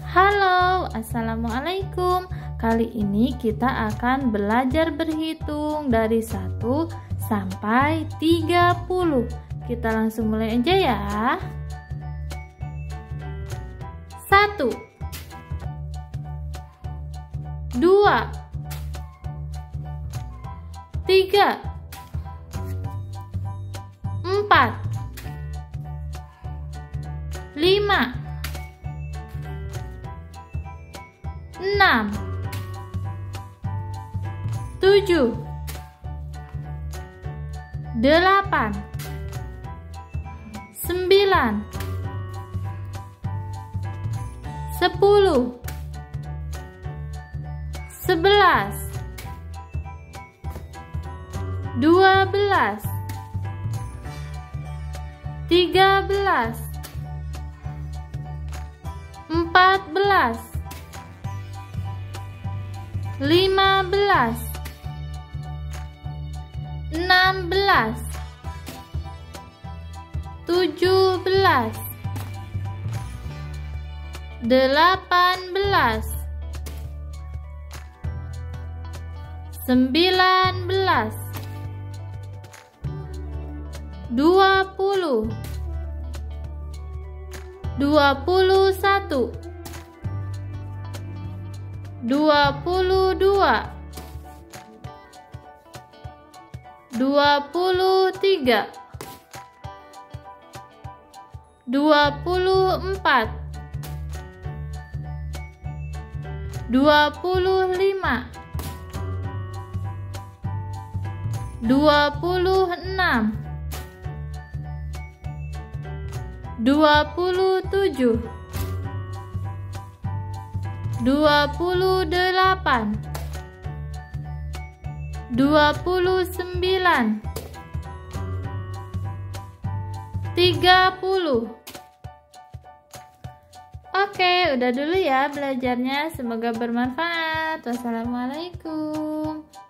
Halo, assalamualaikum. Kali ini kita akan belajar berhitung dari 1 sampai 30. Kita langsung mulai aja ya. 1 2 3 4 5 6 7 8 9 10 11 12 13 14 15 16 17 18 19 20 21 22 23 24 25 26 27 28 29 30. Oke, udah dulu ya belajarnya. Semoga bermanfaat. Wassalamualaikum.